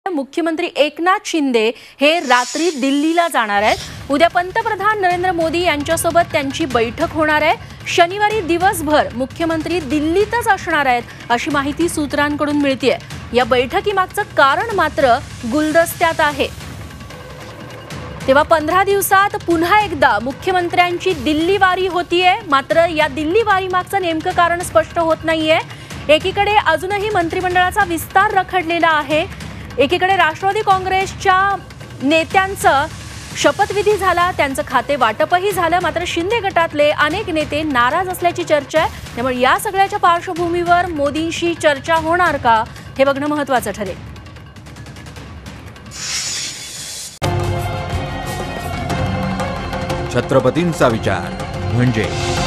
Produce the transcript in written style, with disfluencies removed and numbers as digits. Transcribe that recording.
मुख्यमंत्री एकनाथ शिंदे हे रात्री दिल्लीला जाणार आहेत। उद्या पंतप्रधान नरेंद्र मोदी यांच्यासोबत त्यांची बैठक होणार आहे। शनिवारी दिवसभर मुख्यमंत्री दिल्लीतच असणार आहेत अशी माहिती सूत्रांकडून मिळतेय। या बैठकीमागचं कारण मात्र गुलदस्त्यात आहे। तेव्हा 15 दिवसात पुन्हा एकदा मुख्यमंत्र्यांची दिल्ली वारी होतीये, मात्र या दिल्ली वारीमागचं नेमकं कारण स्पष्ट होत नाहीये। एकीकडे अजूनही मंत्रिमंडळाचा विस्तार रखडलेला आहे, एकीकडे राष्ट्रवादी काँग्रेसच्या नेत्यांचा शपथविधी झाला, त्यांचं खाते वाटपही झालं, मात्र शिंदे गटातले अनेक नेते नाराज असल्याची चर्चा आहे। त्यामुळे या सगळ्याच्या पार्श्वभूमीवर मोदींशी चर्चा होणार का हे बघणं महत्त्वाचं ठरेल। छत्रपतींचा विचार म्हणजे